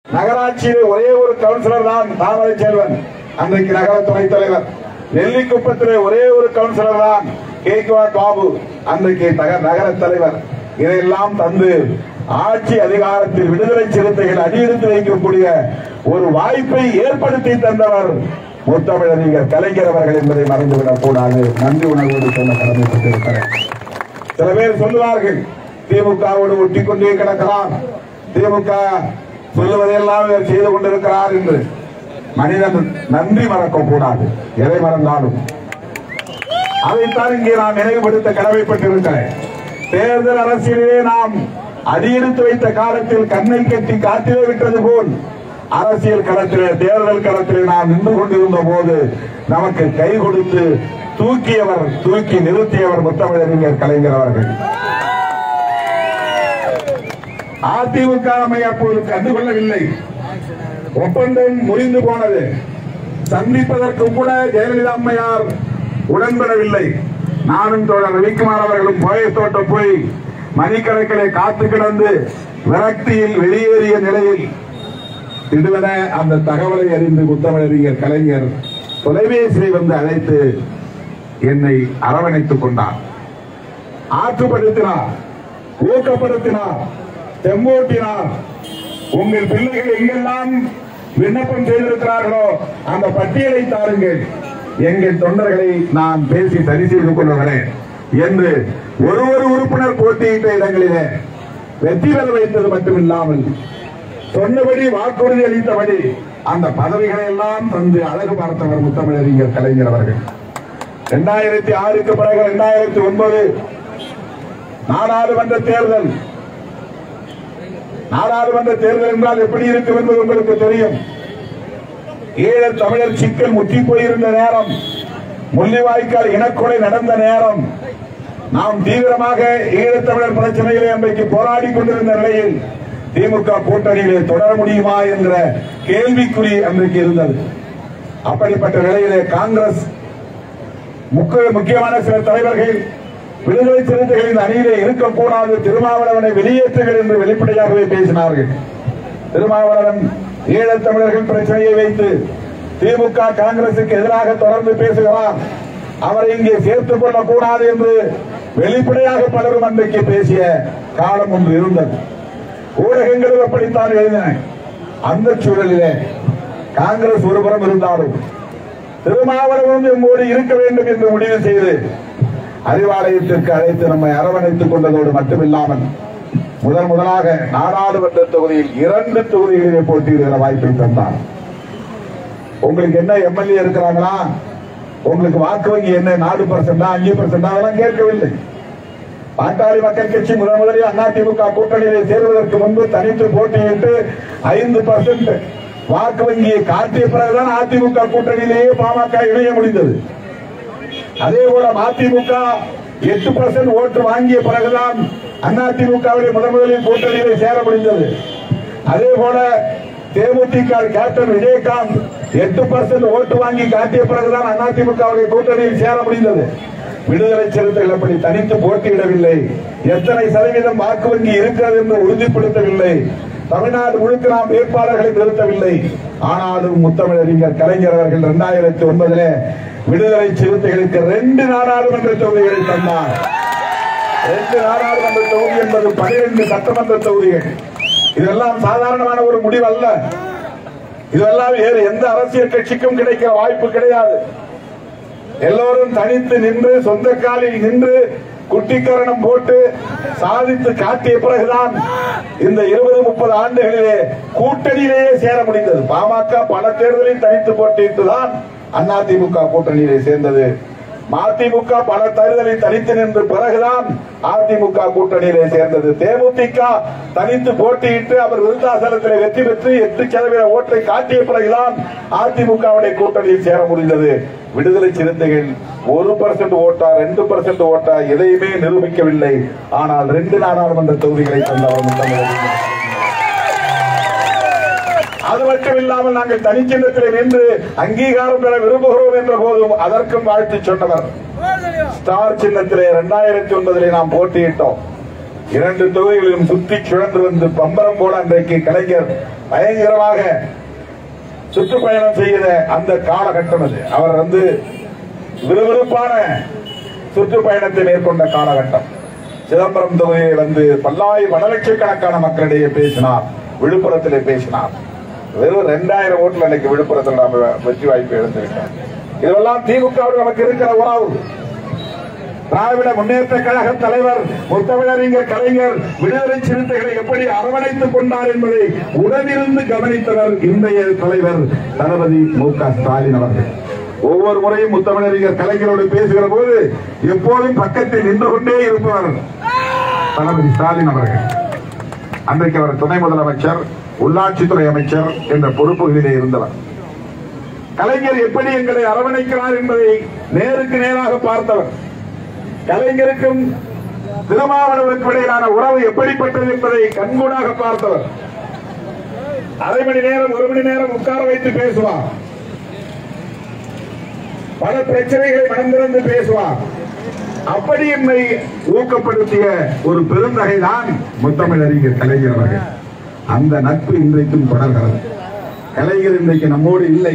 நகராட்சியிலே ஒரே ஒரு கவுன்சிலர் தான் தாமரை செல்வன், அன்றைக்கு நகர துணைத் தலைவர். நெல்லிக்குப்பத்திலே ஒரே ஒரு கவுன்சிலர் தான் கேக்வாட் பாபு, அன்றைக்கு நகர தலைவர். இதையெல்லாம் தந்து ஆட்சி அதிகாரத்தில் விடுதலை சிறுத்தைகள் அடியெடுத்து வைக்கக்கூடிய ஒரு வாய்ப்பை ஏற்படுத்தி தந்தவர் முத்தமிழறிஞர் கலைஞர் அவர்கள் என்பதை மறந்துவிடக் கூடாது. நன்றி உணர்வோடு சொல்ல கடமைப்பட்டிருக்கிறேன். சில பேர் சொல்லுவார்கள், திமுகவோடு ஒட்டிக் கொண்டே கிடக்கிறார், திமுக சொல்லுவதையெல்லாம் செய்து கொண்டிருக்கிறார் என்று. மனிதன் நன்றி மறக்க கூடாது, எதை மறந்தாலும். அதைத்தான் இங்கே நான் நினைவுபடுத்த கடமைப்பட்டிருக்கிறேன். தேர்தல் அரசியலிலே நாம் அடியெடுத்து வைத்த காலத்தில் கண்ணை கட்டி காட்டிலே விட்டது போல் அரசியல் களத்திலே தேர்தல் களத்திலே நாம் நின்று கொண்டிருந்த போது நமக்கு கை கொடுத்து தூக்கி நிறுத்தியவர் முத்தமிழறிஞர் கலைஞர் அவர்கள். அதிமுக நம்மை அப்போது கண்டுகொள்ளவில்லை. ஒப்பந்தம் முறிந்து போனது. சந்திப்பதற்கு கூட ஜெயலலிதா அம்மையார் உடன்படவில்லை. நானும் தோழர் ரவிக்குமார் அவர்களும் போயத்தோட்டம் போய் மணிக்கணக்கிலே காத்து கிடந்து விரக்தியில் வெளியேறிய நிலையில் திடீரென அந்த தகவலை அறிந்து முத்தமிழறிஞர் கலைஞர் தொலைபேசியை வந்து அழைத்து என்னை அரவணைத்துக் கொண்டார், ஆற்றுப்படுத்தினார், ஊக்கப்படுத்தினார், செம்போட்டினார். உங்கள் பிள்ளைகள் எங்கெல்லாம் விண்ணப்பம் செய்திருக்கிறார்களோ அந்த பட்டியலை தாருங்கள், எங்கள் தொண்டர்களை நான் பேசி சரி செய்து கொள்ளுகிறேன் என்று ஒரு உறுப்பினர் போட்டியிட்ட இடங்களிலே வெற்றி பெற வைத்தது மட்டுமில்லாமல் சொன்னபடி வாக்குறுதி அளித்தபடி அந்த பதவிகளை எல்லாம் தந்து அழகு பார்த்தவர் முத்தமிழறிஞர் கலைஞர் அவர்கள். 2006க்கு பிறகு 2009 நாடாளுமன்ற தேர்தல். நாடாளுமன்ற தேர்தல் என்றால் எப்படி இருக்கும் என்பது உங்களுக்கு தெரியும். ஈழத் தமிழர் சிக்கல் முற்றி போயிருந்த நேரம், முள்ளிவாய்க்கால் இனக்கொலை நடந்த நேரம், நாம் தீவிரமாக ஈழத்தமிழர் பிரச்சனைகளை அன்றைக்கு போராடி கொண்டிருந்த நிலையில் திமுக கூட்டணியிலே தொடர முடியுமா என்ற கேள்விக்குறி அன்றைக்கு இருந்தது. அப்படிப்பட்ட நிலையிலே காங்கிரஸ் முக்கியமான சில தலைவர்கள் விடுதலை சிறுத்தைகளின் அணியிலே இருக்கக்கூடாது, திருமாவளவனை வெளியேற்றுங்கள் என்று வெளிப்படையாகவே பேசினார்கள். திருமாவளவன் ஈழத்தமிழர்கள் பிரச்சனையை வைத்து திமுக காங்கிரசுக்கு எதிராக தொடர்ந்து பேசுகிறார், அவரை இங்கே சேர்த்துக் கொள்ளக் கூடாது என்று வெளிப்படையாக பலரும் அன்றைக்கு பேசிய காலம் ஒன்று இருந்தது. ஊடகங்களும் அப்படித்தான் எழுதின. அந்த சூழலிலே காங்கிரஸ் ஒருபுறம் இருந்தாலும் திருமாவளவன் எம்மோடு இருக்க வேண்டும் என்று முடிவு செய்து அறிவாலயத்திற்கு அழைத்து நம்மை அரவணைத்துக் கொண்டதோடு மட்டுமில்லாமல் முதலாக நாடாளுமன்ற தொகுதியில் 2 தொகுதிகளிலே போட்டியிடுகிற வாய்ப்பை தந்தார். உங்களுக்கு என்ன எம்எல்ஏ இருக்கிறாங்களா, உங்களுக்கு வாக்கு வங்கி என்ன 4% 5% அதெல்லாம் கேட்கவில்லை. பாட்டாளி மக்கள் கட்சி முதலில் அதிமுக கூட்டணியிலே சேருவதற்கு முன்பு தனித்து போட்டியிட்டு 5% வாக்கு வங்கியை காட்டிய பிறகுதான் அதிமுக கூட்டணியிலேயே பாமக இணைய முடிந்தது. அதே போல மதிமுக 8% ஓட்டு வாங்கிய பிறகுதான் அதிமுகவுடைய முதலில் கூட்டணியிலே சேர முடிந்தது. அதே போல தேமுதிக கேப்டன் விஜயகாந்த் 8% ஓட்டு வாங்கி காட்டிய பிறகுதான் அதிமுகவுடைய கூட்டணியில் சேர முடிந்தது. விடுதலை சிறுத்தைகள் அப்படி தனித்து போட்டியிடவில்லை. எத்தனை சதவீதம் வாக்கு வங்கி இருக்கிறது என்று உறுதிப்படுத்தவில்லை. தமிழ்நாடு முழுக்க நாம் வேட்பாளர்களை நிறுத்தவில்லை. ஆனாலும் முத்தமிழறிஞர் கலைஞர் அவர்கள் 2009 விடுதலை சிறுத்தைகளுக்கு 2 நாடாளுமன்ற தொகுதிகளை தந்தார். 2 நாடாளுமன்ற தொகுதி என்பது 12 சட்டமன்ற தொகுதிகள். இதெல்லாம் சாதாரணமான ஒரு முடிவு அல்ல. இதெல்லாம் வேறு எந்த அரசியல் கட்சிக்கும் கிடைக்கிற வாய்ப்பு கிடையாது. எல்லோரும் தனித்து நின்று சொந்த காலில் நின்று குட்டிக்கரணம் போட்டு சாதித்து காட்டிய பிறகுதான் இந்த 20-30 ஆண்டுகளிலே கூட்டணியிலேயே சேர முடிந்தது. பாமக பல தேர்தலில் தனித்து போட்டியிட்டுதான் அதிமுக கூட்டணியிலே சேர்ந்தது. மதிமுக பல தேர்தலில் தனித்து நின்று பிறகுதான் அதிமுக கூட்டணியிலே சேர்ந்தது. தேமுதிக தனித்து போட்டியிட்டு அவர் விருத்தாசலத்தில் வெற்றி பெற்று 8% ஓட்டை காட்டிய பிறகுதான் அதிமுகவுடைய கூட்டணியில் சேர முடிந்தது. விடுதலை சிறுத்தைகள் 1% ஓட்டா 2% ஓட்டா எதையுமே நிரூபிக்கவில்லை. ஆனால் 2 நாடாளுமன்ற தொகுதிகளை தந்தவர். அது மட்டுமில்லாமல் நாங்கள் தனிச்சின்னத்தில் நின்று அங்கீகாரம் பெற விரும்புகிறோம் என்ற போதும் அதற்கும் வாழ்த்து சொன்னவர். ஸ்டார் சின்னத்திலே 2009 நாம் போட்டியிட்டோம். 2 தொகுதிகளிலும் சுற்றி சுழன்று வந்து பம்பரம் போல அன்றைக்கு கலைஞர் பயங்கரமாக சுற்றுப்பயணம் செய்த அந்த காலகட்டம் அது. அவர் விறுவிறுப்பான சுற்றுப்பயணத்தை மேற்கொண்ட காலகட்டம். சிதம்பரம் தொகுதியை பல்லாயிரக்கணக்கான மக்களிடையே பேசினார், விழுப்புரத்திலே பேசினார். வெறும் 2000 ஓட்டுல அன்னைக்கு விழுப்புரத்தில் நாம வெற்றி வாய்ப்பு இழந்திருக்கோம். இதெல்லாம் திமுகவோடு நமக்கு இருக்கிற உறவு. திராவிட முன்னேற்ற கழக தலைவர் முத்தமிழறிஞர் கலைஞர் விடுதலை சிறுத்தைகளை எப்படி அரவணைத்துக் கொண்டார் என்பதை உடனிருந்து கவனித்தவர் இன்றைய தலைவர் தளபதி மு.க. ஸ்டாலின் அவர்கள். ஒவ்வொரு முறையும் முத்தமிழறிஞர் கலைஞரோடு பேசுகிற போது எப்போதும் பக்கத்தில் நின்று கொண்டே இருப்பவர் தளபதி ஸ்டாலின் அவர்கள். அன்றைக்கு அவர் துணை முதலமைச்சர், உள்ளாட்சித்துறை அமைச்சர் என்ற பொறுப்புகளிலே இருந்தவர். கலைஞர் எப்படி எங்களை அரவணைக்கிறார் என்பதை நேருக்கு நேராக பார்த்தவர். கலைஞருக்கும் திருமாவளவனுக்கும் இடையிலான உறவு எப்படிப்பட்டது என்பதை கண்கூடாக பார்த்தவர். அரை மணி நேரம் 1 மணி நேரம் உட்கார வைத்து பேசுவார். பல பிரச்சனைகளை மனந்திறந்து பேசுவார். அப்படி என்னை ஊக்கப்படுத்திய ஒரு பெருந்தகைதான் முத்தமிழறிஞர் கலைஞர் அவர்கள். அந்த நட்பு இன்றைக்கும் தொடர்கிறது. கலைஞர் இன்றைக்கு நம்மோடு இல்லை.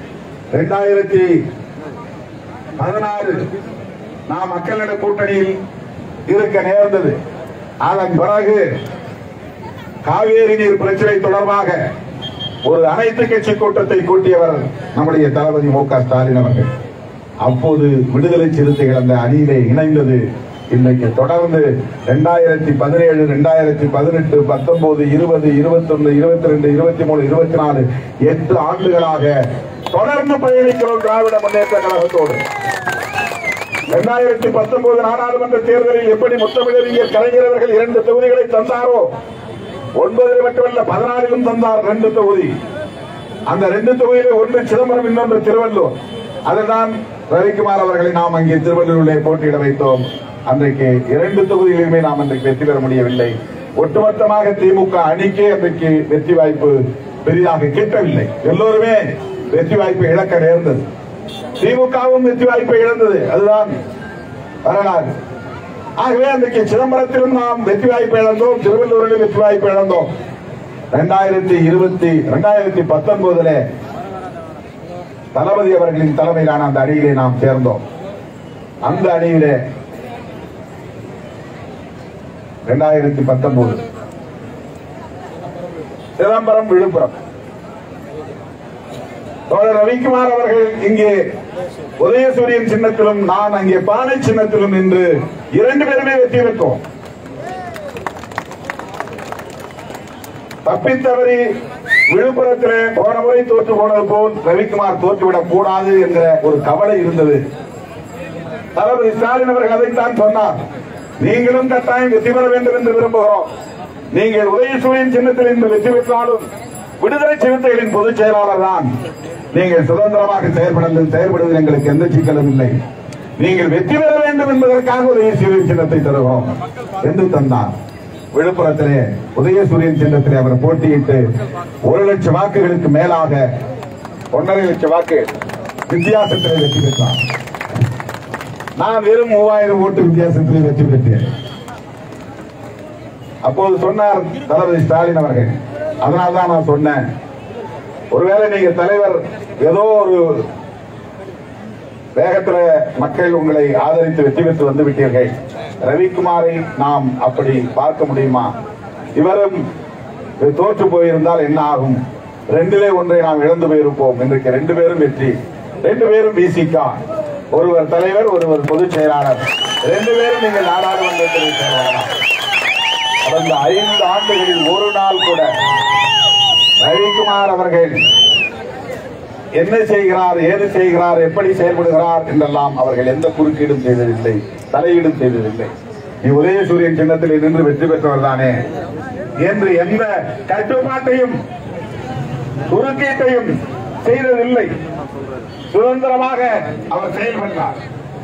2016 நாம் மக்கள் நல கூட்டணியில் இருக்க நேர்ந்தது. அதன் பிறகு காவேரி நீர் பிரச்சனை தொடர்பாக ஒரு அனைத்து கட்சி கூட்டத்தை கூட்டியவர் நம்முடைய தளபதி மு.க. ஸ்டாலின் அவர்கள். அப்போது விடுதலை சிறுத்தைகள் அந்த அணியிலே இணைந்தது. இன்றைக்கு தொடர்ந்து 2017, 2018, 19, 20, 21, 22, 23, 24 8 ஆண்டுகளாக தொடர்ந்து பயணிக்கிறோம் திராவிட முன்னேற்ற கழகத்தோடு. 2019 நாடாளுமன்ற தேர்தலில் எப்படி முத்தமிழறிஞர் கலைஞர் அவர்கள் 2 தொகுதிகளை தந்தாரோ, 9 மட்டுமல்ல 16 தந்தார். 2 தொகுதி. அந்த 2 தொகுதியிலே ஒன்று சிதம்பரம், இன்னொன்று திருவள்ளூர். அதுதான் ரவிக்குமார் அவர்களை நாம் அங்கே திருவள்ளூரிலே போட்டியிட வைத்தோம். அன்றைக்கு 2 தொகுதிகளிலுமே நாம் அன்றைக்கு வெற்றி பெற முடியவில்லை. ஒட்டுமொத்தமாக திமுக அணிக்கே அன்றைக்கு வெற்றி வாய்ப்பு பெரிதாக கிட்டவில்லை. எல்லோருமே வெற்றி வாய்ப்பு இழக்க நேர்ந்தது. திமுகவும் வெற்றி வாய்ப்பை இழந்தது. அதுதான் வரலாறு. ஆகவே அன்றைக்கு சிதம்பரத்திலும் நாம் வெற்றி வாய்ப்பு இழந்தோம், திருவள்ளூரிலும் வெற்றி வாய்ப்பு இழந்தோம். 2019 தளபதி அவர்களின் தலைமையிலான அந்த அணியிலே நாம் சேர்ந்தோம். அந்த அணியிலே 2019 சிதம்பரம், விழுப்புரம். தோழர் ரவிக்குமார் அவர்கள் இங்கே உதயசூரியன் சின்னத்திலும், நான் அங்கே பானை சின்னத்திலும் நின்று 2 பேருமே வெற்றி பெற்றோம். தப்பித்தவறி விழுப்புரத்திலே போன முறை தோற்று போனது போல் ரவிக்குமார் தோற்றுவிடக் கூடாது என்ற ஒரு கவலை இருந்தது. தளபதி ஸ்டாலின் அவர்கள் அதைத்தான் சொன்னார். நீங்களும் கட்டாயம் வெற்றி பெற வேண்டும் என்று விரும்புகிறோம். நீங்கள் உதயசூரியன் சின்னத்தில் இன்று வெற்றி பெற்றாலும் விடுதலை சிறுத்தைகளின் பொதுச் செயலாளர் தான். நீங்கள் சுதந்திரமாக செயல்படுவதில் எங்களுக்கு எந்த சிக்கலும் இல்லை. நீங்கள் வெற்றி பெற வேண்டும் என்பதற்காக உதயசூரியன் சின்னத்தை தருகிறோம் என்று தந்தார். விழுப்புரத்திலே உதயசூரியன் சின்னத்திலே அவர் போட்டியிட்டு 1 லட்சம் வாக்குகளுக்கு மேலாக 1.5 லட்சம் வாக்கு வித்தியாசத்திலே வெற்றி பெற்றார். நான் வெறும் 3000 ஓட்டு வித்தியாசத்திலே வெற்றி பெற்றேன். அப்போது சொன்னார் தளபதி ஸ்டாலின் அவர்கள். அதனால்தான் நான் சொன்னேன், ஒருவேளை நீங்க தலைவர் ஏதோ ஒரு வேகத்துல மக்கள் உங்களை ஆதரித்து வெற்றி பெற்று வந்து விட்டீர்கள். ரவிக்குமாரை நாம் அப்படி பார்க்க முடியுமா? இவரும் தோற்று போயிருந்தால் என்ன ஆகும்? 2லே 1 நாம் இழந்து போயிருப்போம். இன்றைக்கு 2 பேரும் வெற்றி, 2 பேரும் விசிக, ஒருவர் தலைவர், ஒருவர் பொதுச் செயலாளர், 2 பேரும் நீங்கள் நாடாளுமன்றத்தில் செயலாளர். கடந்த 5 ஆண்டுகளில் ஒரு நாள் கூட ரவிக்குமார் அவர்கள் என்ன செய்கிறார், ஏது செய்கிறார், எப்படி செயல்படுகிறார் என்றெல்லாம் அவர்கள் எந்த குறுக்கீடும் செய்ததில்லை, தலையீடும் செய்ததில்லை. நீ உதயசூரியன் சின்னத்தில் நின்று வெற்றி பெற்றவர் தானே என்று எந்த கட்டுப்பாட்டையும் குறுக்கீட்டையும் செய்ததில்லை. சுதந்திரமாக அவர் செயல்பட்டார்.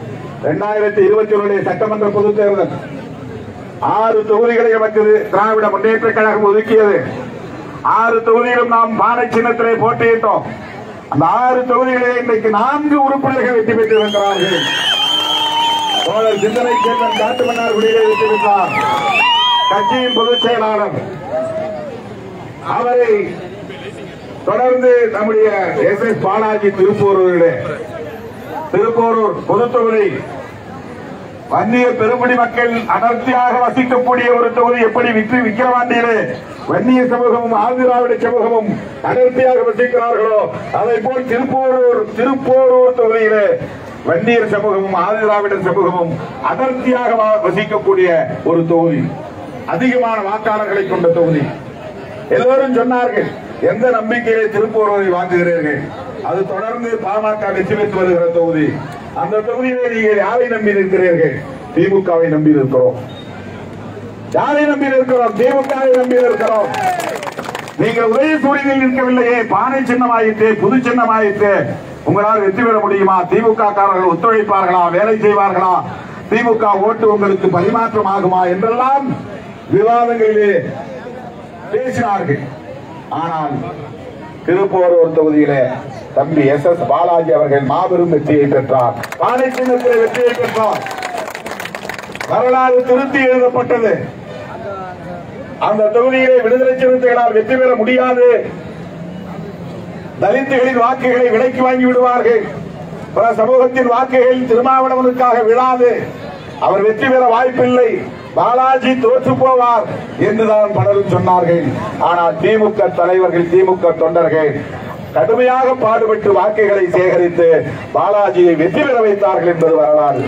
2021 சட்டமன்ற பொதுத் தேர்தல் 6 தொகுதிகளை நமக்கு திராவிட முன்னேற்ற கழகம் ஒதுக்கியது. 6 தொகுதியிலும் நாம் பானை சின்னத்திலே போட்டியிட்டோம். அந்த 6 தொகுதிகளிலே இன்றைக்கு 4 உறுப்பினர்கள் வெற்றி பெற்றிருக்கிறார்கள். தோழர் சிந்தனை சேர்மன் காட்டுமன்னார்குடியிலே வெற்றி பெற்றார். கட்சியின் பொதுச் செயலாளர் அவரை தொடர்ந்து நம்முடைய எஸ் பாலாஜி திருப்போரூரிலே திருப்போரூர் பொதுத்தொகுதி வன்னிய பெருங்குடி மக்கள் அடர்த்தியாக வசிக்கக்கூடிய ஒரு தொகுதி. எப்படி விக்கிரவாண்டியிலே வன்னிய சமூகமும் ஆதிராவிட சமூகமும் அடர்த்தியாக வசிக்கிறார்களோ அதை போல் திருப்போரூர் தொகுதியிலே வன்னியர் சமூகமும் ஆதிராவிட சமூகமும் அடர்த்தியாக வசிக்கக்கூடிய ஒரு தொகுதி. அதிகமான வாக்காளர்களை கொண்ட தொகுதி. எல்லோரும் சொன்னார்கள், எந்த நம்பிக்கையை திருப்போரூரை வாங்குகிறீர்கள்? அது தொடர்ந்து பாமக வெற்றி பெற்று வருகிற தொகுதி. அந்த தொகுதியிலே நீங்கள் யாரை நம்பி இருக்கிறீர்கள்? திமுகவை நம்பி இருக்கிறோம். யாரை நம்பி இருக்கிறோம்? திமுகவை நம்பி இருக்கிறோம். நீங்கள் உதயசூரியனில் நிற்கவில்லையே, பானை சின்னமாயிற்று, புது சின்னமாயிற்று. உங்களால் வெற்றி பெற முடியுமா? திமுக காரர்கள் ஒத்துழைப்பார்களா? வேலை செய்வார்களா? திமுக ஓட்டு உங்களுக்கு பரிமாற்றம் ஆகுமா என்றெல்லாம் விவாதங்களிலே பேசினார்கள். ஆனால் திருப்போரூர் தொகுதியிலே தம்பி எஸ் பாலாஜி அவர்கள் மாபெரும் வெற்றியை பெற்றார். பானை சின்னத்தில் வெற்றியை பெற்றார். வரலாறு திருத்தி எழுதப்பட்டது. அந்த தொகுதியிலே விடுதலை சிறுத்தைகளால் வெற்றி பெற முடியாது. தலித்துகளின் வாக்குகளை விலைக்கு வாங்கி விடுவார்கள். பிற சமூகத்தின் வாக்குகள் திருமாவளவனுக்காக விழாது. அவர் வெற்றி பெற வாய்ப்பில்லை. பாலாஜி தோற்று போவார் என்றுதான் பலரும் சொன்னார்கள். ஆனால் திமுக தலைவர்கள், திமுக தொண்டர்கள் கடுமையாக பாடுபட்டு வாக்குகளை சேகரித்து பாலாஜியை வெற்றி பெற வைத்தார்கள் என்பது வரலாறு.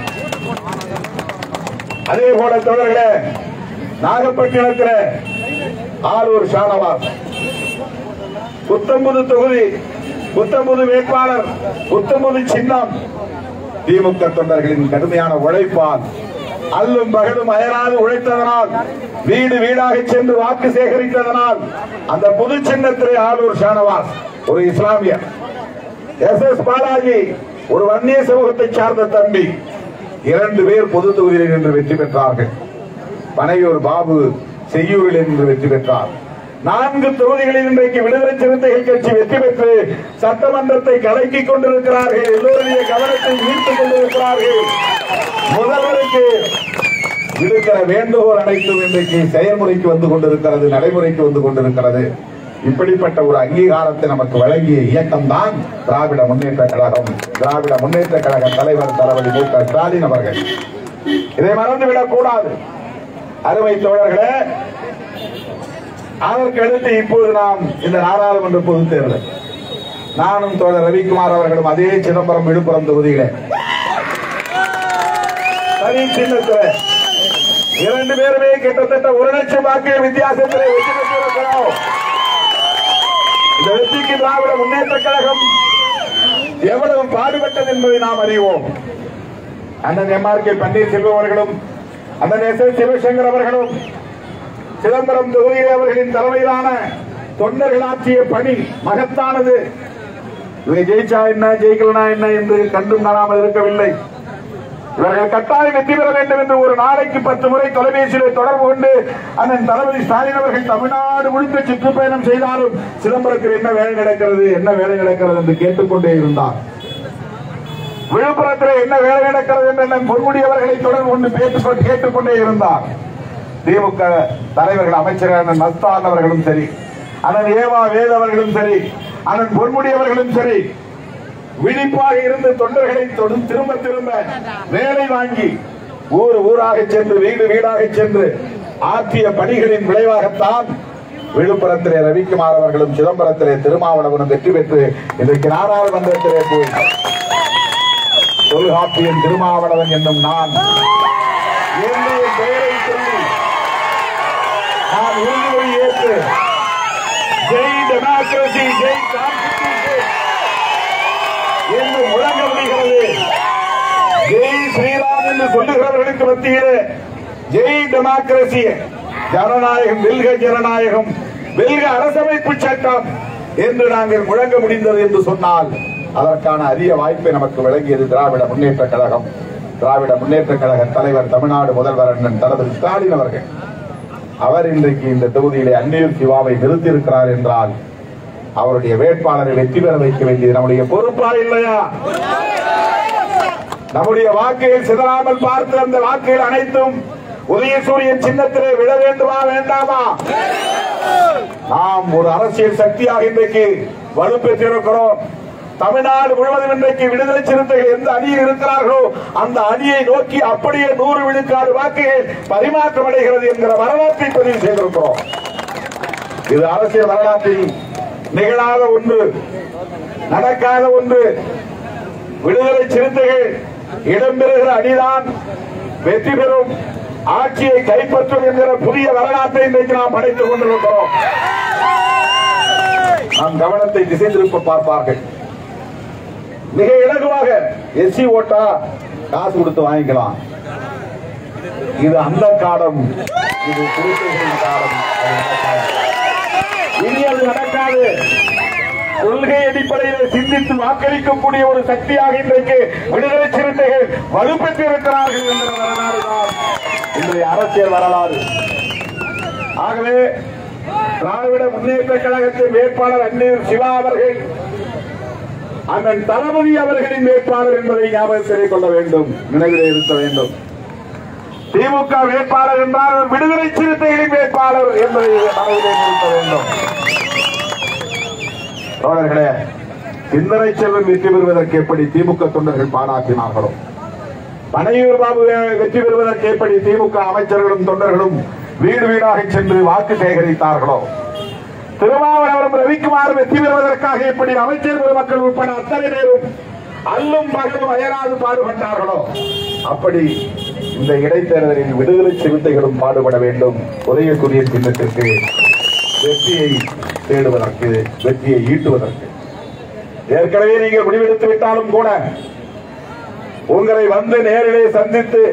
அதே போல தொடர்களே, நாகப்பட்டினத்தில் ஆரூர் ஷானவாஸ், புத்தம்புது தொகுதி, புத்தம்புது வேட்பாளர், புத்தம்புது சின்னம். திமுக தொண்டர்களின் கடுமையான உழைப்பால், அல்லும் பகலும் அயராது உழைத்ததனால், வீடு வீடாக சென்று வாக்கு சேகரித்ததனால் அந்த புது சின்னத்திலே ஆரூர் ஷானவாஸ் ஒரு இஸ்லாமியர், எஸ் பாலாஜி ஒரு வன்னிய சமூகத்தை சார்ந்த தம்பி, 2 பேர் பொது தொகுதியில் நின்று வெற்றி பெற்றார்கள். பனையூர் பாபு செய்யூரில் நின்று வெற்றி பெற்றார். 4 தொகுதிகளில் இன்றைக்கு விடுதலை சிறுத்தைகள் கட்சி வெற்றி பெற்று சட்டமன்றத்தை கலக்கிக் கொண்டிருக்கிறார்கள். எல்லோருடைய கவனத்தை ஈர்த்துக் கொண்டிருக்கிறார்கள். முதல்வருக்கு விடுக்கிற வேண்டுகோள் அனைத்தும் இன்றைக்கு செயல்முறைக்கு வந்து கொண்டிருக்கிறது, நடைமுறைக்கு வந்து கொண்டிருக்கிறது. இப்படிப்பட்ட ஒரு அங்கீகாரத்தை நமக்கு வழங்கிய இயக்கம் தான் திராவிட முன்னேற்ற கழகம். திராவிட முன்னேற்ற கழக தலைவர் தளபதி மு.க. ஸ்டாலின் அவர்கள். இதை மறந்துவிடக் கூடாது. அருமை தோழர்களே, அதற்கு அடுத்து இப்போது நாம் இந்த நாடாளுமன்ற பொதுத் தேர்தல், நானும் தோழர் ரவிக்குமார் அவர்களும் அதே சிதம்பரம் விழுப்புரம் தொகுதியிலே தனி சின்னத்தில் 2 பேருமே கிட்டத்தட்ட 1 லட்சம் வாக்குகள் வித்தியாசத்திலே வெற்றி பெற்றிருக்கிறோம். இந்த வெற்றிக்கு திராவிட முன்னேற்ற கழகம் எவ்வளவு பாடுபட்டது என்பதை நாம் அறிவோம். அண்ணன் எம்.ஆர்.கே. பன்னீர்செல்வம் அவர்களும், அண்ணன் எஸ்.எஸ். சிவசங்கர் அவர்களும், சிதம்பரம் தொகுதியிலே அவர்களின் தலைமையிலான தொண்டர்கள் ஆற்றிய பணி மகத்தானது. இவங்க ஜெயிச்சா என்ன, ஜெயிக்கலனா என்ன என்று கண்டும் காணாமல் இருக்கவில்லை. இவர்கள் கட்டாயம் வெற்றி பெற வேண்டும் என்று ஒரு நாளைக்கு 10 முறை தொலைபேசியிலே தொடர்பு கொண்டு அண்ணன் தளபதி ஸ்டாலின் அவர்கள் தமிழ்நாடு முழுக்க சுற்றுப்பயணம் செய்தாலும் சிதம்பரத்தில் என்ன வேலை நடக்கிறது, என்ன வேலை நடக்கிறது என்று கேட்டுக்கொண்டே இருந்தார். விழுப்புரத்தில் என்ன வேலை நடக்கிறது என்று அண்ணன் பொன்முடி அவர்களை தொடர்பு கொண்டு கேட்டுக்கொண்டே இருந்தார். திமுக தலைவர்கள், அமைச்சர்கள் அண்ணன் மஸ்தான் அவர்களும் சரி, அண்ணன் ஏவா வேத அவர்களும் சரி, அண்ணன் பொன்முடி அவர்களும் சரி, விழிப்பாக இருந்து தொண்டர்களை திரும்ப திரும்ப வேலை வாங்கி ஊர் ஊராக சென்று, வீடு வீடாக சென்று ஆற்றிய பணிகளின் விளைவாகத்தான் விழுப்புரத்திலே ரவிக்குமார் அவர்களும் சிதம்பரத்திலே திருமாவளவனும் வெற்றி பெற்று இன்றைக்கு நாடாளுமன்றத்திலே போய் தொல்காப்பியன் திருமாவளவன் என்னும் நான் என்னுடைய பெயரை சொல்லி நான் உறுதிமொழி ஏற்று ஜெய் டெமோக்ரசி, ஜெய் கான்ஸ்டிடியூஷன் என்று முழங்க முடிகிறது. ஜெய் ஸ்ரீராம் என்று சொல்லுகிறவர்களுக்கு மத்தியிலே ஜெய் டெமோக்ரசி, ஜனநாயகம் வெல்க, ஜனநாயகம் வெல்க, அரசமைப்பு சட்டம் என்று நாங்கள் முழங்க முடிந்தது என்று சொன்னால் அதற்கான அரிய வாய்ப்பை நமக்கு வழங்கியது திராவிட முன்னேற்ற கழகம். திராவிட முன்னேற்ற கழக தலைவர், தமிழ்நாடு முதல்வர் அண்ணன் தளபதி ஸ்டாலின் அவர்கள். அவர் இன்றைக்கு இந்த தொகுதியிலே அன்னியூர் சிவாவை நிறுத்தியிருக்கிறார் என்றால் அவருடைய வேட்பாளரை வெற்றி பெற வைக்க வேண்டியது நம்முடைய பொறுப்பா இல்லையா? நம்முடைய வாக்குகள் சிதறாமல் பார்த்து அந்த வாக்குகள் அனைத்தும் உதயசூரியன் சின்னத்திலே விழ வேண்டுமா, வேண்டாமா? நாம் ஒரு அரசியல் சக்தியாக இன்றைக்கு வலுப்பெற்றிருக்கிறோம். தமிழ்நாடு முழுவதும் இன்றைக்கு விடுதலை சிறுத்தைகள் எந்த அணியில் இருக்கிறார்களோ அந்த அணியை நோக்கி அப்படியே 100 விழுக்காடு வாக்குகள் பரிமாற்றம் அடைகிறது என்கிற வரலாற்றை பதிவு செய்திருக்கிறோம். இது அரசியல் வரலாற்றில் நிகழாத ஒன்று, நடக்காத ஒன்று. விடுதலை சிறுத்தைகள் இடம்பெறுகிற அணிதான் வெற்றி பெறும், ஆட்சியை கைப்பற்றும் என்கிற புதிய வரலாற்றை இன்றைக்கு நாம் படைத்துக் கொண்டிருக்கிறோம். நம் கவனத்தை திசை திருப்ப பார்ப்பார்கள். மிக இலகுவாக எஸ்சி ஓட்டா காசு கொடுத்து வாங்கிக்கலாம். இது அந்த காலம், இது சிறுத்தைகளின் காலம். இனி அது நடக்காது. கொள்கை அடிப்படையில் சிந்தித்து வாக்களிக்கக்கூடிய ஒரு சக்தியாக இன்றைக்கு விடுதலை சிறுத்தைகள் வலுப்பெற்று இருக்கிறார்கள் என்ற வரலாறு தான் இன்றைய அரசியல் வரலாறு. ஆகவே திராவிட முன்னேற்ற கழகத்தின் வேட்பாளர் அண்ணன் சிவா அவர்கள் அண்ணன் தளபதி அவர்களின் வேட்பாளர் என்பதை ஞாபகத்திலே கொள்ள வேண்டும், நினைவிலே இருக்க வேண்டும். திமுக வேட்பாளர் என்றால் விடுதலை சிறுத்தைகளின் வேட்பாளர் என்பதை மனதிலே நிறுத்த வேண்டும். தோழர்களே, சிந்தனை செல்வன் வெற்றி பெறுவதற்கு எப்படி திமுக தொண்டர்கள் பாராட்டினார்களோ, பனையூர் பாபு வெற்றி பெறுவதற்கு எப்படி திமுக அமைச்சர்களும் தொண்டர்களும் வீடு வீடாக சென்று வாக்கு சேகரித்தார்களோ, திருமாவளவன் ரவிக்குமார் வெற்றி பெறுவதற்காக எப்படி அமைச்சர் பெருமக்கள் உட்பட அத்தனை பேரும் அல்லும் பகலும் அயராது பாடுபட்டார்களோ, அப்படி இந்த இடைத்தேர்தலில் விடுதலை சிறுத்தைகளும் பாடுபட வேண்டும். உதயக்குரிய சின்னத்திற்கு வெற்றியை தேடுவதற்கு, வெற்றியை ஈட்டுவதற்கு. ஏற்கனவே நீங்கள் முடிவெடுத்து விட்டாலும் கூட உங்களை வந்து நேரிலே சந்தித்து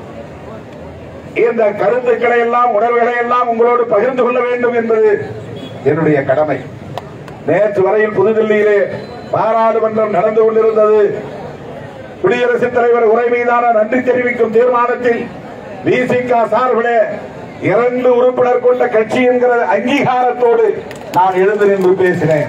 இந்த கருத்துக்களை எல்லாம், உணர்வுகளை எல்லாம் உங்களோடு பகிர்ந்து கொள்ள வேண்டும் என்பது என்னுடைய கடமை. நேற்று வரையில் புதுதில்லியிலே பாராளுமன்றம் நடந்து கொண்டிருந்தது. குடியரசுத் தலைவர் உரை மீதான நன்றி தெரிவிக்கும் தீர்மானத்தில் விசிக சார்பிலே 2 உறுப்பினர் கொண்ட கட்சி என்கிற அங்கீகாரத்தோடு நான் எழுந்து நின்று பேசினேன்.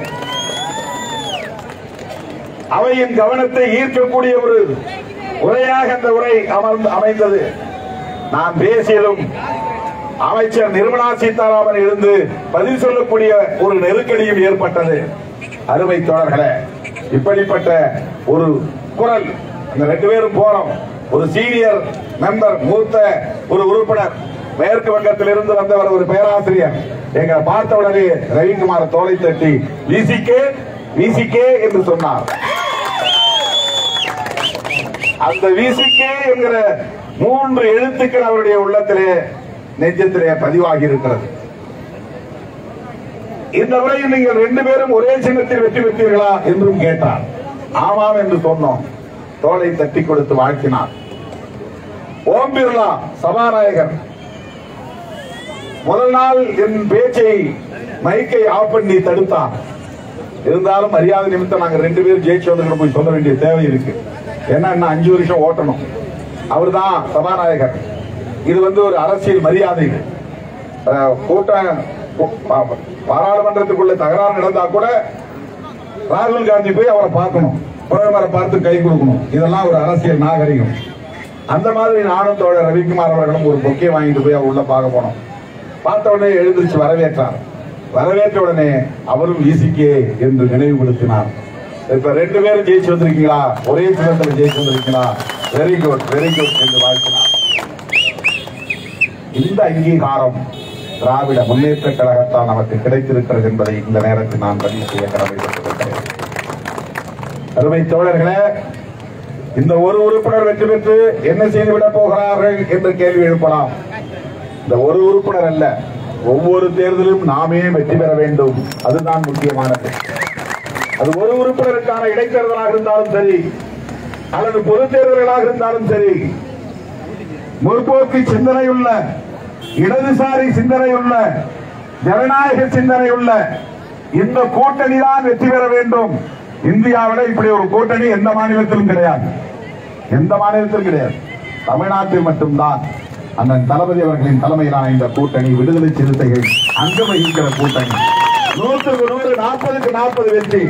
அவையின் கவனத்தை ஈர்க்கக்கூடிய ஒரு உரையாக அந்த உரை அமைந்தது. நான் பேசியதும் அமைச்சர் நிர்மலா சீதாராமன் எழுந்து பதில் சொல்லக்கூடிய ஒரு நெருக்கடியும் ஏற்பட்டது. அருமை தோழர்களே, இப்படிப்பட்ட ஒரு குரல், அந்த 2 பேரும் போறோம். ஒரு சீனியர் மெம்பர், மூத்த ஒரு உறுப்பினர், மேற்கு வங்கத்திலிருந்து வந்தவர், ஒரு பேராசிரியர், எங்களை பார்த்தவுடனே ரவிக்குமார் தோலை தட்டி விசிகே என்று சொன்னார். அந்த விசிகே என்கிற 3 எழுத்துக்கள் அவருடைய உள்ளத்திலே, நெஞ்சத்திலே பதிவாகி இருக்கிறது. இந்த முறையில் நீங்கள் 2 பேரும் ஒரே சின்னத்தில் வெற்றி பெற்றீர்களா என்றும் கேட்டார். ஆமாம் என்று சொன்னோம். தோலை தட்டி கொடுத்து வாழ்த்தினார். ஓம் பிர்லா சபாநாயகர் முதல் நாள் என் பேச்சை மைக்கை ஆஃப் பண்ணி தடுத்தார். இருந்தாலும் மரியாதை நிமித்தம் நாங்க 2 பேரும் ஜெயிச்சு வந்து போய் சொல்ல வேண்டிய தேவை இருக்கு. ஏன்னா 5 வருஷம் ஓட்டணும். அவர் தான் சபாநாயகர். இது ஒரு அரசியல் மரியாதை. கூட்டம் பாராளுமன்றத்துக்குள்ள தகராறு நடந்தா கூட ராகுல் காந்தி போய் அவரை பார்க்கணும், பிரதமரை பார்த்து கை கொடுக்கணும். இதெல்லாம் ஒரு அரசியல் நாகரிகம். அந்த மாதிரி நானும் தோழர் ரவிக்குமார் அவர்களும் ஒரு பொக்கே வாங்கிட்டு போய் அவர் உள்ள பார்க்க போனோம். பார்த்த உடனே எழுந்திருச்சு வரவேற்றார். வரவேற்ற உடனே அவரும் விசிகே என்று நினைவுபடுத்தினார். இப்ப 2 பேரும் ஜெயிச்சு வந்திருக்கீங்களா, ஒரே சின்னத்தில் ஜெயிச்சு வந்திருக்கீங்களா, வெரி குட் வெரி குட் என்று வாழ்த்தினார். இந்த அங்கீகாரம் திராவிட முன்னேற்ற கழகத்தால் நமக்கு கிடைத்திருக்கிறது என்பதை இந்த நேரத்தில் நான் பதிவு செய்ய கடமைப்பட்டிருக்கிறேன். அருமை தோழர்களே, இந்த ஒரு உறுப்பினர் வெற்றி பெற்று என்ன செய்துவிடப் போகிறார்கள் என்று கேள்வி எழுப்பலாம். இந்த ஒரு உறுப்பினர் அல்ல, ஒவ்வொரு தேர்தலும் நாமே வெற்றி பெற வேண்டும். அதுதான் முக்கியமானது. அது ஒரு உறுப்பினருக்கான இடைத்தேர்தலாக இருந்தாலும் சரி, அல்லது பொது தேர்தல்களாக இருந்தாலும் சரி, முற்போக்கு சிந்தனையுள்ள, இடதுசாரி சிந்தனையுள்ள, ஜனநாயக சிந்தனையுள்ள இந்த கூட்டணி தான் வெற்றி பெற வேண்டும். இந்தியாவில் இப்படி ஒரு கூட்டணி எந்த மாநிலத்திலும் கிடையாது, எந்த மாநிலத்திலும் கிடையாது. தமிழ்நாட்டில் மட்டும்தான் அண்ணன் தளபதி அவர்களின் தலைமையிலான இந்த கூட்டணி, விடுதலை சிறுத்தைகள் அங்கம் வகிக்கிற கூட்டணி. 100க்கு 100, 40க்கு 40 வெற்றி.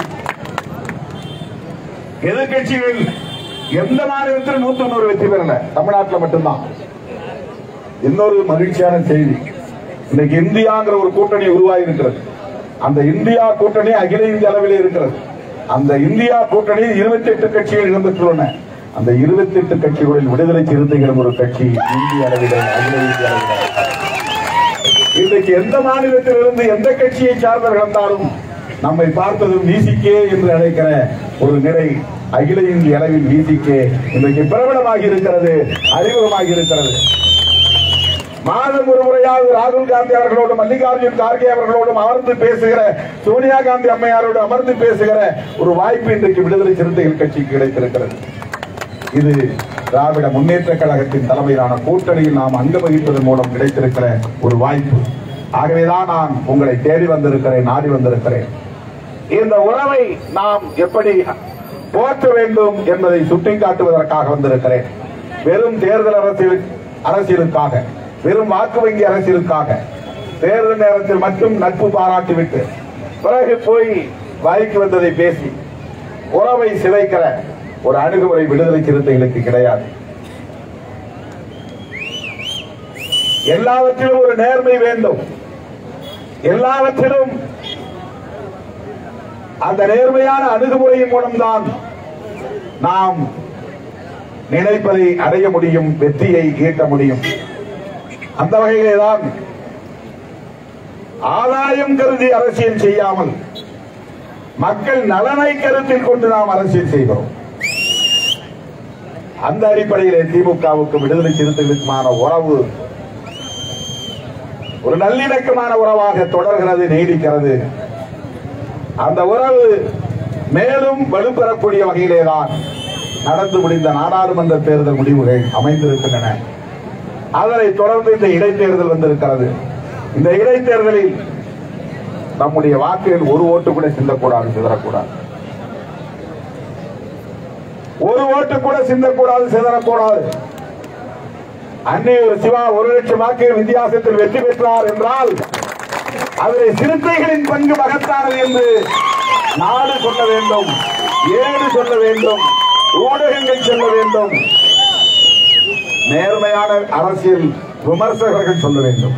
எதிர்கட்சிகள் எந்த மாநிலத்திலும் 100க்கு 100 வெற்றி பெறல, தமிழ்நாட்டில் மட்டும்தான். இன்னொரு மகிழ்ச்சியான செய்தி, இன்னைக்கு இந்தியாங்கிற ஒரு கூட்டணி உருவாகி இருக்கிறது. அந்த இந்தியா கூட்டணி அகில இந்திய அளவில் இருக்கிறது. அந்த இந்தியா கூட்டணியில் 28 கட்சிகள் இடம்பெற்றுள்ளன. அந்த 28 கட்சிகளில் விடுதலை சிறுத்தைகள் ஒரு கட்சி இந்திய அளவில் அகில இந்திய அளவில். இன்றைக்கு எந்த மாநிலத்தில் இருந்து எந்த கட்சியை சார்ந்தவர்கள் வந்தாலும் நம்மை பார்த்ததும் விசிகே என்று அழைக்கிற ஒரு நிலை அகில இந்திய அளவில் விசிகே இன்றைக்கு பிரபலமாகி இருக்கிறது, அறிமுகமாகி இருக்கிறது. மாதம் ஒரு முறையாவது ராகுல் காந்தி அவர்களோடும் மல்லிகார்ஜுன் கார்கே அவர்களோடும் அமர்ந்து பேசுகிற, சோனியா காந்தி அம்மையாரோடு அமர்ந்து பேசுகிற ஒரு வாய்ப்பு இன்றைக்கு விடுதலை சிறுத்தைகள் கட்சிக்கு கிடைத்திருக்கிறது. இது திராவிட முன்னேற்ற கழகத்தின் தலைமையிலான கூட்டணியில் நாம் அங்கம் வகிப்பதன் மூலம் கிடைத்திருக்கிற ஒரு வாய்ப்பு. ஆகவேதான் நான் உங்களை தேடி வந்திருக்கிறேன், நாடி வந்திருக்கிறேன். இந்த உறவை நாம் எப்படி போற்ற வேண்டும் என்பதை சுட்டிக்காட்டுவதற்காக வந்திருக்கிறேன். வெறும் தேர்தல் அரசியலுக்காக, வெறும் வாக்கு வங்கி அரசியலுக்காக தேர்தல் நேரத்தில் மட்டும் நட்பு பாராட்டிவிட்டு பிறகு போய் வாய்க்கு வந்ததை பேசி உறவை சிதைக்கிற ஒரு அணுகுமுறை விடுதலை சிறுத்தைகளுக்கு கிடையாது. எல்லாவற்றிலும் ஒரு நேர்மை வேண்டும். எல்லாவற்றிலும் அந்த நேர்மையான அணுகுமுறையின் மூலம்தான் நாம் நினைப்பதை அடைய முடியும், வெற்றியை ஈட்ட முடியும். அந்த வகையிலே தான் ஆதாயம் கருதி அரசியல் செய்யாமல் மக்கள் நலனை கருத்தில் கொண்டு நாம் அரசியல் செய்கிறோம். அந்த அடிப்படையிலே திமுகவுக்கு விடுதலை சிறுத்தைகளுக்குமான உறவு ஒரு நல்லிணக்கமான உறவாக தொடர்கிறது, நீடிக்கிறது. அந்த உறவு மேலும் வலுப்பெறக்கூடிய வகையிலேதான் நடந்து முடிந்த நாடாளுமன்ற தேர்தல் முடிவுகள் அமைந்திருக்கின்றன. அதனை தொடர்ந்து இந்த இடைத்தேர்தல் வந்திருக்கிறது. இந்த இடைத்தேர்தலில் நம்முடைய வாக்குகள் ஒரு ஓட்டு கூட சிந்தக்கூடாது, சிதறக்கூடாது. ஒரு ஓட்டு கூட சிந்தக்கூடாது, சிதறக்கூடாது. அன்னையூர் சிவா 1 லட்சம் வாக்குகள் வித்தியாசத்தில் வெற்றி பெற்றார் என்றால் அதில் சிறுத்தைகளின் பங்கு மகத்தானது என்று நாடு சொல்ல வேண்டும், ஏடு சொல்ல வேண்டும், ஊடகங்கள் சொல்ல வேண்டும், நேர்மையான அரசியல் விமர்சகர்கள் சொல்ல வேண்டும்.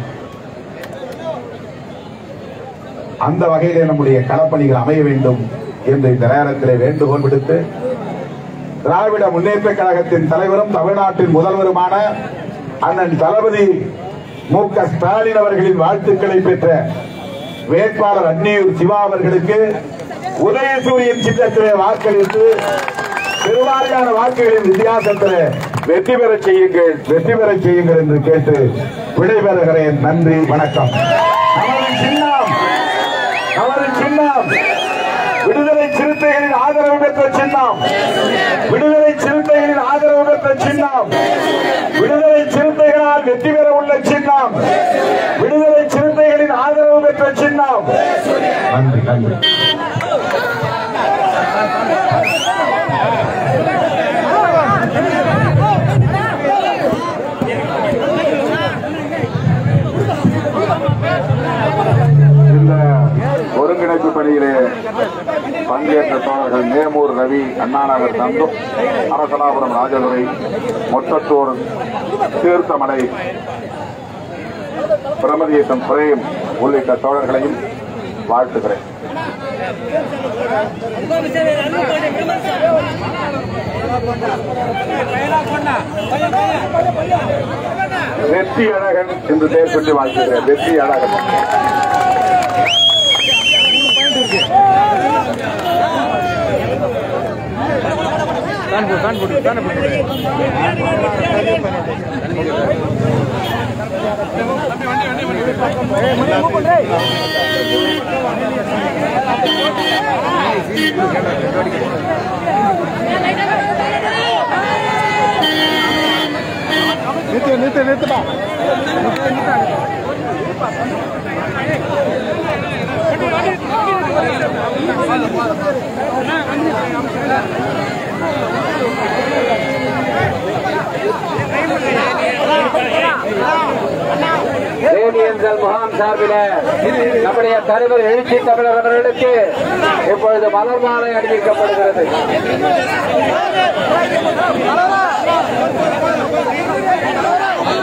அந்த வகையிலே நம்முடைய களப்பணிகள் அமைய வேண்டும் என்று இந்த நேரத்திலே வேண்டுகோள் விடுத்து, திராவிட முன்னேற்ற கழகத்தின் தலைவரும் தமிழ்நாட்டின் முதல்வருமான அண்ணன் தளபதி மு.க. ஸ்டாலின் அவர்களின் வாழ்த்துக்களை பெற்ற வேட்பாளர் அன்னியூர் சிவா அவர்களுக்கு உதயசூரியன் சின்னத்திலே வாக்களித்து பெருவாரியான வாக்குகளின் வித்தியாசத்தில் வெற்றி பெறச் செய்யுங்கள், வெற்றி பெறச் செய்யுங்கள் என்று கேட்டு விடைபெறுகிறேன். நன்றி, வணக்கம். நமது சின்னம் விடுதலை சிறுத்தைகளின் ஆதரவு பெற்ற சின்னம், விடுதலை சிறுத்தைகளின் ஆதரவு பெற்ற சின்னம், விடுதலை சிறுத்தைகளால் வெற்றி பெற உள்ள சின்னம், விடுதலை சிறுத்தைகளின் ஆதரவு பெற்ற சின்னம். நன்றி, நன்றி. ஒருங்கிணைப்பு பணியிலே பங்கேற்ற தோழர்கள் நேமூர் ரவி, அண்ணாநகர் தந்து, அரசலாபுரம் ராஜதுரை, மொட்டத்தூர் தீர்த்தமலை, பிரமதீசம் பிரேம் உள்ளிட்ட தோழர்களையும் வாழ்த்துகிறேன். வெற்றி அழகன் என்று பெயர் சொல்லி வாழ்த்துகிறேன். வெற்றி அழகன். நிறுத்துப்பா. ரேடியன்சல் முகாம் சார்பில் நம்முடைய தலைவர் எழுச்சி தமிழர் அவர்களுக்கு இப்பொழுது மலர் மாலை அணிவிக்கப்படுகிறது.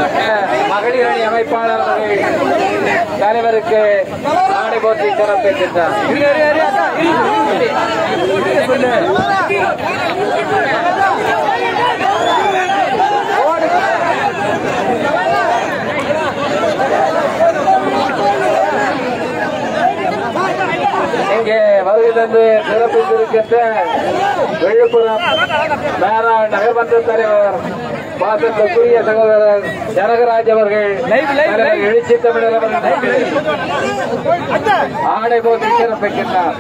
மகளிர் அணி அமைப்பாளர் தலைவருக்கு நாடை போற்றி சிறப்பிக்கின்றார். இங்கே வருகை தந்து சிறப்பித்திருக்கின்ற விழுப்புரம் மேலாண் நகர்மன்ற தலைவர் பாசத்திற்குரிய சகோதரர் ஜனகராஜ் அவர்கள் எழுச்சி தமிழர் அவர்கள் ஆடை போட்டு சிறப்பிக்கின்றார்.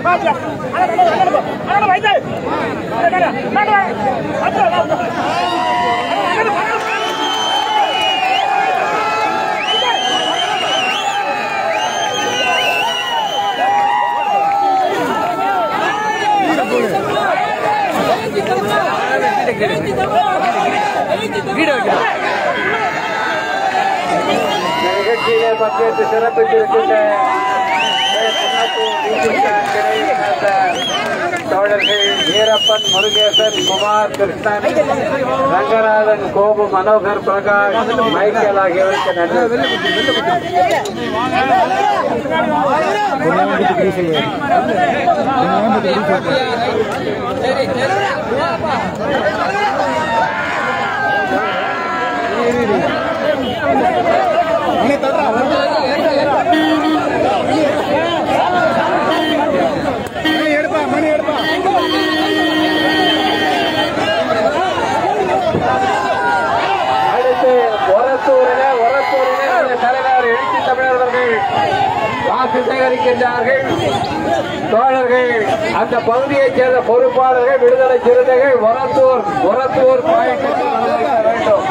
நிகழ்ச்சியிலே பங்கேற்று சிறப்பித்திருக்கின்ற தோழர்கள் வீரப்பன், முருகேசன், குமார், கிருஷ்ணன், ரங்கநாதன், கோபு, மனோகர், பிரகாஷ், மைக்கேல் ஆகியோருக்கு நன்றி. அடுத்து ஒரத்தூரிலே தலைவர் எழுச்சி தமிழர்கள் வாக்கு சேகரிக்கின்றார்கள். தோழர்கள் அந்த பகுதியைச் சேர்ந்த பொறுப்பாளர்கள் விடுதலை சிறுத்தைகள் ஒரத்தூர் பாயிண்ட் வேண்டும்.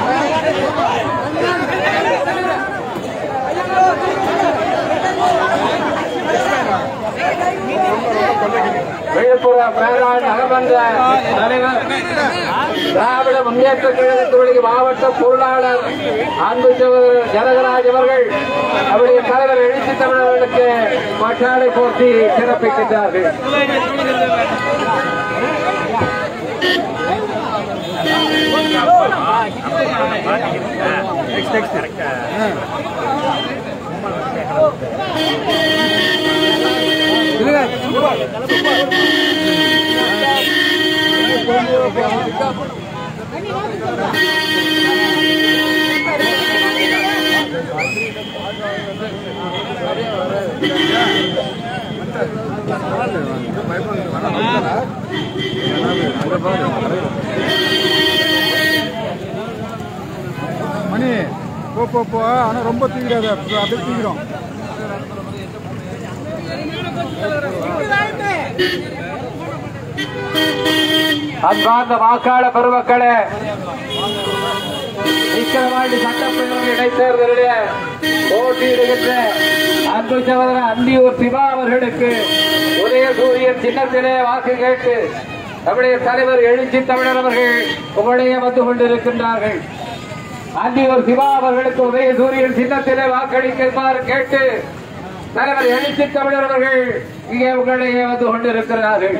விழுப்புரம் மேலாண் நகர்மன்ற தலைவர் திராவிட முன்னேற்ற கழகத்துடைய மாவட்ட பொருளாளர் அன்பு சகோதரர் ஜனகராஜ் அவர்கள் அவருடைய தலைவர் எழுச்சி தமிழர்களுக்கு பட்டாடை போட்டி சிறப்பிக்கின்றார்கள். மணி போ ஆனா ரொம்ப தூக்கிடாத, அப்படியே தூக்கிடும். அன்பார்ந்த வாக்காள பெருமக்களே, விக்கிரவாண்டி சட்டப்பேரவை இடைத்தேர்தலிலே போட்டியிடுகின்ற அன்பு சகோதரர் அந்தியூர் சிவா அவர்களுக்கு உதயசூரியன் சின்னத்திலே வாக்கு கேட்டு நம்முடைய தலைவர் எழுச்சி தமிழர் அவர்கள் உங்களுடைய வந்து கொண்டிருக்கின்றார்கள். அந்தியூர் சிவா அவர்களுக்கு உதயசூரியன் சின்னத்திலே வாக்களிக்குமாறு கேட்டு தலைவர் எழுச்சி தமிழர் அவர்கள் இங்கே உங்களுடைய வந்து கொண்டிருக்கிறார்கள்.